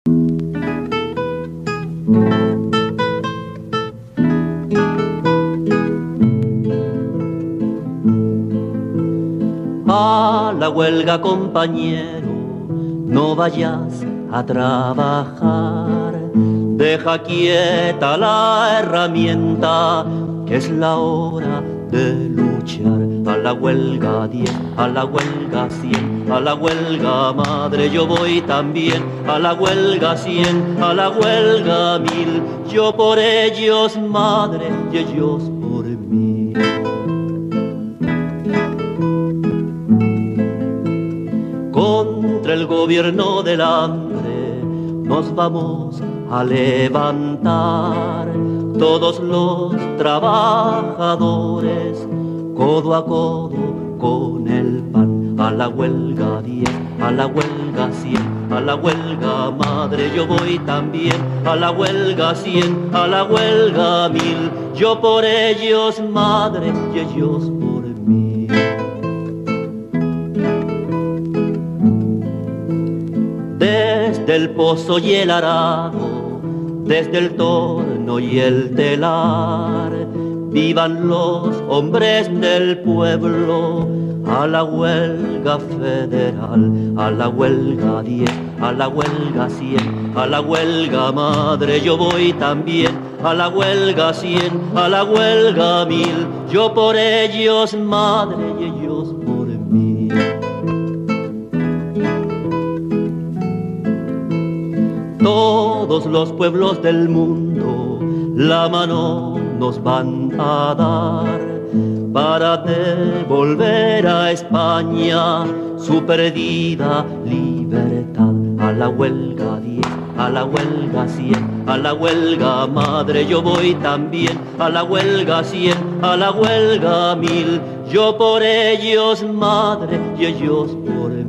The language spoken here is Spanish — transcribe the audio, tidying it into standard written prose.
A la huelga, compañero, no vayas a trabajar. Deja quieta la herramienta, que es la hora de luchar. A la huelga 10, a la huelga 100, a la huelga madre yo voy también. A la huelga 100, a la huelga 1000, yo por ellos madre y ellos por mí. Contra el gobierno del hambre nos vamos a levantar, todos los trabajadores, codo a codo con el pan. A la huelga 10, a la huelga 100, a la huelga madre yo voy también. A la huelga 100, a la huelga 1000, yo por ellos madre y ellos por mí. Desde el pozo y el arado, desde el torno y el telar, vivan los hombres del pueblo. A la huelga federal, a la huelga 10, a la huelga 100, a la huelga madre yo voy también. A la huelga 100, a la huelga 1000, yo por ellos madre y ellos por mí. Todos los pueblos del mundo la mano nos van a dar para devolver a España su perdida libertad. A la huelga 10, a la huelga 100, a la huelga madre yo voy también. A la huelga 100, a la huelga 1000, yo por ellos madre y ellos por